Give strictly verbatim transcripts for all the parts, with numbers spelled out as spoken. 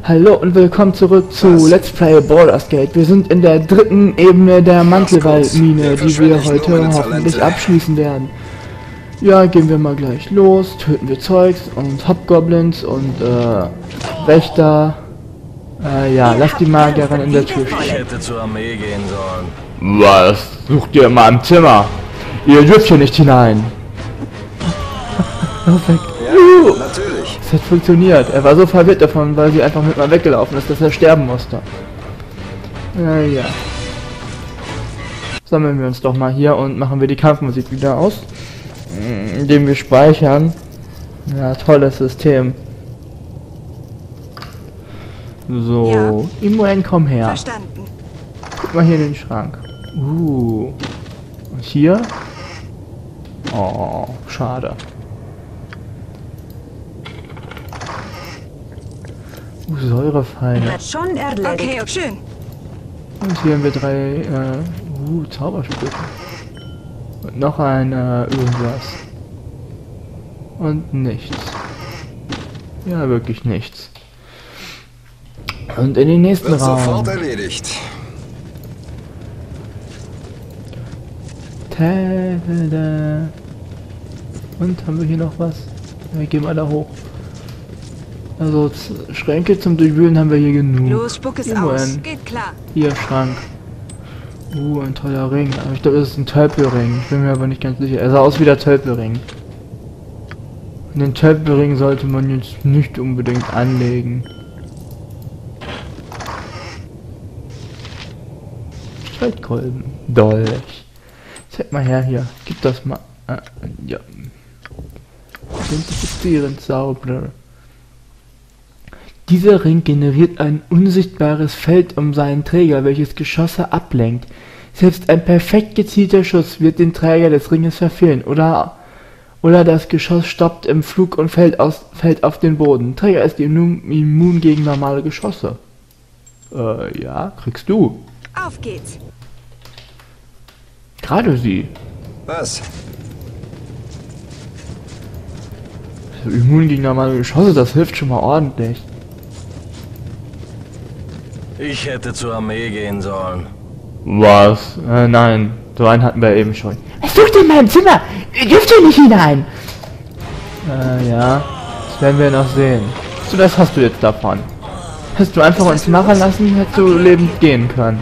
Hallo und willkommen zurück zu Was? Let's Play Baldur's Gate. Wir sind in der dritten Ebene der Mantelwaldmine, die wir heute hoffentlich abschließen werden. Ja, gehen wir mal gleich los, töten wir Zeugs und Hobgoblins und äh, Wächter. Äh, ja, lass die Magierin in der Tür stehen. Ich hätte zur Armee gehen sollen. Was? Sucht ihr mal im Zimmer? Ihr dürft hier nicht hinein. Perfekt. Ja, natürlich. Es hat funktioniert. Er war so verwirrt davon, weil sie einfach mit mal weggelaufen ist, dass er sterben musste. Naja. Sammeln wir uns doch mal hier und machen wir die Kampfmusik wieder aus. Indem wir speichern. Ja, tolles System. So, ja. Imoen, komm her. Verstanden. Guck mal hier in den Schrank. Uh. Und hier? Oh, schade. Uh, Säurefeinde. Hat schon erledigt. Okay, schön. Und hier haben wir drei, äh, uh, Zaubersprüche. Und noch ein, äh, irgendwas. Und nichts. Ja, wirklich nichts. Und in den nächsten Wird Raum. sofort erledigt. Tada. Und haben wir hier noch was? Ja, gehen wir da hoch. Also Schränke zum Durchwühlen haben wir hier genug. Los, spuck es aus. Geht klar. Hier, Schrank. Uh, ein toller Ring. Aber ich glaube, das ist ein Tölpelring. Ich bin mir aber nicht ganz sicher. Er sah aus wie der Tölpelring. Und den Tölpelring sollte man jetzt nicht unbedingt anlegen. Streitkolben. Dolch. Zeig mal her hier. Gib das mal. Äh, ja. Identifizierend Zauber. Dieser Ring generiert ein unsichtbares Feld um seinen Träger, welches Geschosse ablenkt. Selbst ein perfekt gezielter Schuss wird den Träger des Ringes verfehlen, oder, oder das Geschoss stoppt im Flug und fällt, aus, fällt auf den Boden. Träger ist immun, immun gegen normale Geschosse. Äh, ja, kriegst du. Auf geht's. Gerade sie. Was? Immun gegen normale Geschosse, das hilft schon mal ordentlich. Ich hätte zur Armee gehen sollen. Was? Äh, nein. So einen hatten wir eben schon. Was sucht ihr in meinem Zimmer? Ihr dürft hier nicht hinein! Äh, ja. Das werden wir noch sehen. So, das hast du jetzt davon. Hättest du einfach uns machen lassen, hättest du lebend gehen können.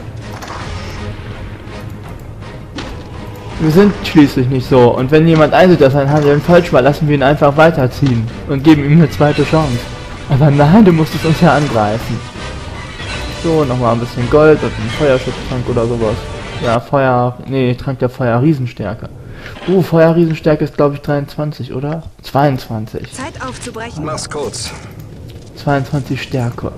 Wir sind schließlich nicht so. Und wenn jemand einsieht, dass sein Handeln falsch war, lassen wir ihn einfach weiterziehen. Und geben ihm eine zweite Chance. Aber nein, du musstest uns ja angreifen. So, nochmal ein bisschen Gold und ein Feuerschutztrank oder sowas. Ja, Feuer... Nee, Trank der Feuer Riesenstärke. Uh, Feuer Riesenstärke ist glaube ich dreiundzwanzig, oder? zweiundzwanzig. Zeit aufzubrechen. Mach's kurz. zweiundzwanzig Stärke.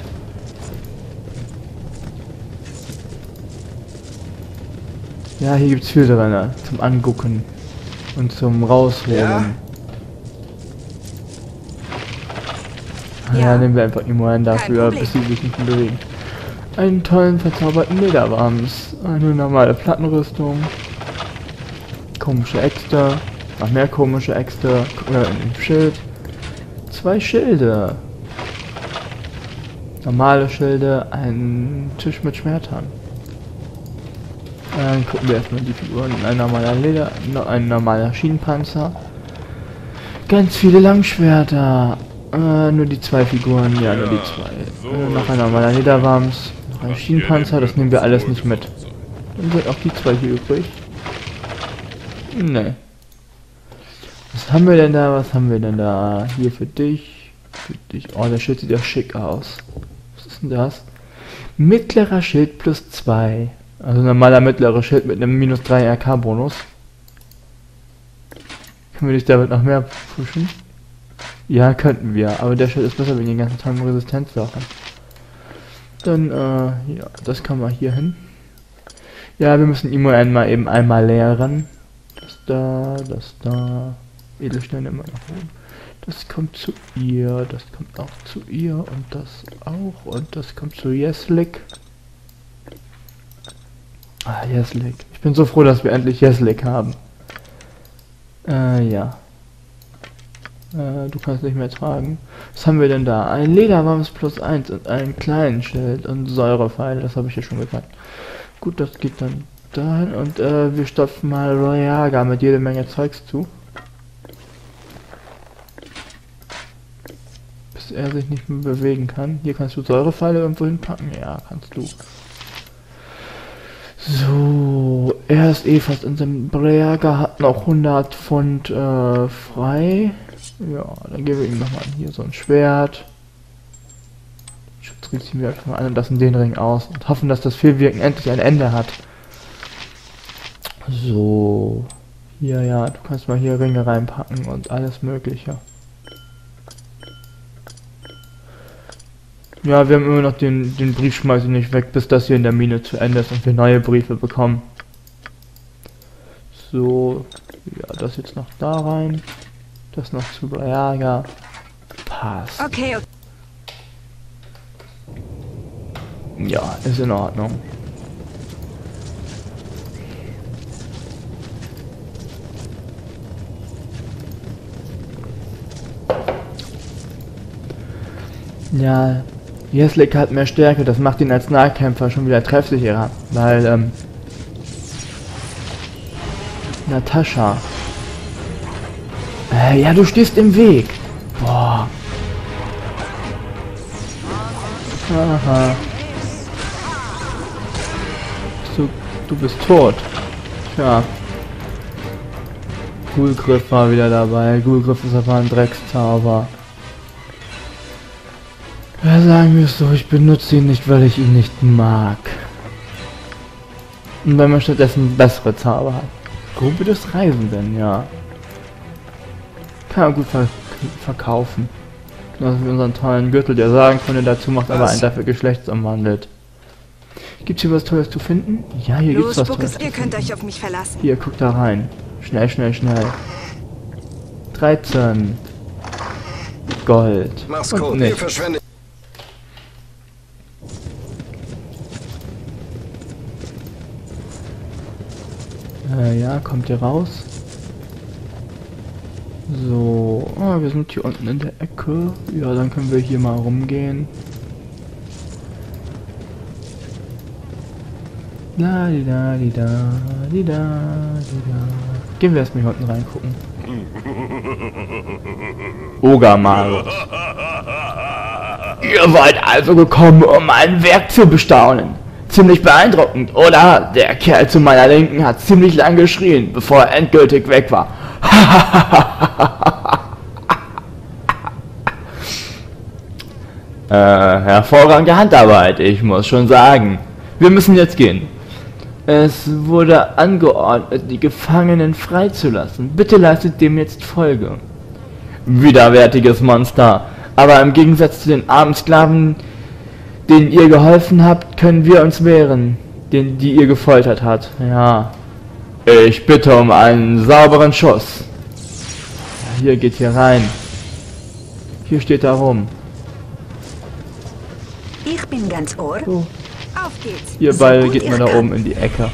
Ja, hier gibt's viel drin, zum Angucken. Und zum Rausholen. Ja. Ja, Ja. nehmen wir einfach Imoen dafür, bis sie sich nicht mehr bewegen. Einen tollen verzauberten Lederwams, eine normale Plattenrüstung, komische Äxte, noch mehr komische Äxte, äh, ein Schild, zwei Schilde, normale Schilde, ein Tisch mit Schwertern. Dann gucken wir erstmal die Figuren, ein normaler Leder, ein normaler Schienenpanzer, ganz viele Langschwerter. Äh, nur die zwei Figuren, ja, nur die zwei. Äh, noch ein normaler Lederwams, noch ein Schienenpanzer, das nehmen wir alles nicht mit. Dann sind auch die zwei hier übrig. Ne. Was haben wir denn da, was haben wir denn da? Hier für dich, für dich. Oh, der Schild sieht ja schick aus. Was ist denn das? Mittlerer Schild plus zwei. Also normaler mittlerer Schild mit einem minus drei R K Bonus. Können wir nicht damit noch mehr pushen? Ja, könnten wir, aber der Schild ist besser wegen den ganzen tollen Resistenzsachen. Dann, äh, ja, das kann man hier hin. Ja, wir müssen Imoen mal eben einmal leeren. Das da, das da. Edelsteine immer nach oben. Das kommt zu ihr, das kommt auch zu ihr und das auch. Und das kommt zu Jeslik. Ah, Jeslik. Ich bin so froh, dass wir endlich Jeslik haben. Äh, ja. Äh, du kannst nicht mehr tragen. Was haben wir denn da? Ein Lederwams plus eins und einen kleinen Schild und Säurepfeile, das habe ich ja schon gesagt. Gut, das geht dann dahin und äh, wir stopfen mal Royaga mit jede Menge Zeugs zu. Bis er sich nicht mehr bewegen kann. Hier kannst du Säurepfeile irgendwo hinpacken. Ja, kannst du. So, er ist eh fast in seinem Royaga, hat noch hundert Pfund äh, frei. Ja, dann geben wir ihm nochmal hier so ein Schwert. Schutzring ziehen wir einfach mal an und lassen den Ring aus und hoffen, dass das Fehlwirken endlich ein Ende hat. So, hier, ja, du kannst mal hier Ringe reinpacken und alles mögliche. Ja, wir haben immer noch den, den Briefschmeißer nicht weg, bis das hier in der Mine zu Ende ist und wir neue Briefe bekommen. So, ja, das jetzt noch da rein. Das noch zu Royaga. Passt. Okay, okay. Ja, ist in Ordnung. Ja, Jeslik hat mehr Stärke, das macht ihn als Nahkämpfer schon wieder treffsicherer, weil, ähm, Natascha. Äh, ja, du stehst im Weg. Boah. Aha. Du, du bist tot. Tja. Ghoulgriff war wieder dabei. Ghoulgriff ist aber ein Dreckszauber. Ja, sagen wir es so, ich benutze ihn nicht, weil ich ihn nicht mag. Und wenn man stattdessen bessere Zauber hat. Grube des Reisenden, ja. Kann man gut ver verkaufen. Das ist unseren tollen Gürtel, der Sagenkunde dazu macht, aber einen dafür geschlechtsumwandelt. Gibt's hier was Tolles zu finden? Ja, hier Los, gibt's was Buckes, Tolles. ihr könnt euch auf mich verlassen. Hier, guck da rein. Schnell, schnell, schnell. dreizehn. Gold. Mach's Und gut, nicht. ihr verschwendet. Äh, ja, kommt ihr raus? So, ah, wir sind hier unten in der Ecke. Ja, dann können wir hier mal rumgehen. La di da di da di da di da. Gehen wir erstmal hier unten reingucken. Ogermalus. Ihr seid also gekommen, um mein Werk zu bestaunen. Ziemlich beeindruckend, oder? Der Kerl zu meiner Linken hat ziemlich lang geschrien, bevor er endgültig weg war. äh, hervorragende Handarbeit, ich muss schon sagen. Wir müssen jetzt gehen. Es wurde angeordnet, die Gefangenen freizulassen. Bitte leistet dem jetzt Folge. Widerwärtiges Monster. Aber im Gegensatz zu den armen Sklaven, denen ihr geholfen habt, können wir uns wehren. Den, die ihr gefoltert hat. Ja. Ich bitte um einen sauberen Schuss. Ja, hier geht hier rein. Hier steht da rum. Ich bin ganz Ohr. So. Auf geht's. Ihr So beide gut geht ich mal da kann. oben in die Ecke.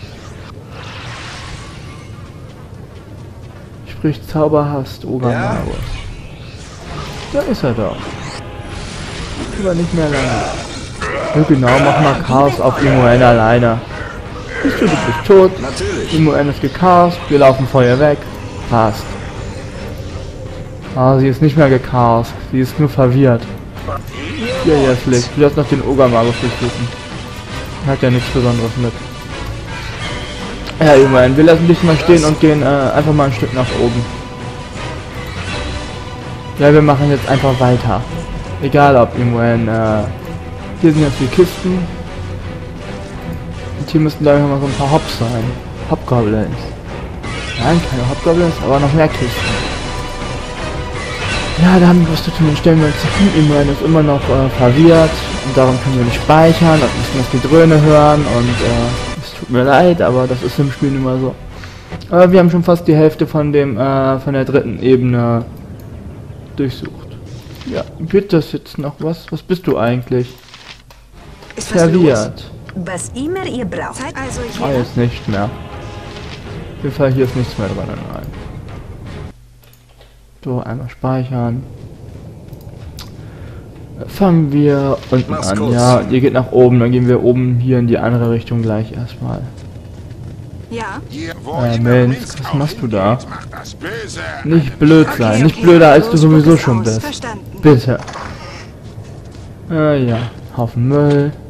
Sprich zauberhafst, Ogermalus. Da ist er doch. Aber nicht mehr lange. Ja, genau, mach mal Chaos auf Imoen alleine. Siehst du, du bist tot. Natürlich. Imoen ist gechaost, wir laufen vor ihr weg. Passt. Ah, sie ist nicht mehr gechaost, sie ist nur verwirrt. Hier, jetzt Licht. Du darfst noch den Ogermalus durchsuchen. Hat ja nichts Besonderes mit. Ja, Imoen, wir lassen dich mal stehen und gehen äh, einfach mal ein Stück nach oben. Ja, wir machen jetzt einfach weiter. Egal ob Imoen, äh, hier sind jetzt die Kisten. Und hier müssten glaube ich noch mal so ein paar Hops sein. Hobgoblins. Nein, keine Hobgoblins, aber noch mehr Kisten. Ja, da haben wir was zu tun. Dann stellen wir uns hin. Imoen ist immer noch äh, verwirrt. Und darum können wir nicht speichern und müssen das Gedröhne hören. Und äh, es tut mir leid, aber das ist im Spiel immer so. Aber wir haben schon fast die Hälfte von dem, äh, von der dritten Ebene durchsucht. Ja, wird das jetzt noch was? Was bist du eigentlich? Ist was los? Verwirrt. Was immer ihr braucht. Zeit also Ah, hier. jetzt nicht mehr. Auf jeden Fall hier ist nichts mehr dran. Nein. So, einmal speichern. Fangen wir unten Mach's an. kurz. Ja, ihr geht nach oben, dann gehen wir oben hier in die andere Richtung gleich erstmal. Ja, Hier, wo Äh, immer Mensch, Minsk was auch machst du da? hingeht, macht das Böse. Nicht blöd sein, Okay, nicht okay. blöder als du Los, sowieso spuck es schon aus. bist. Verstanden. Bitte. Äh, ja, Haufen Müll.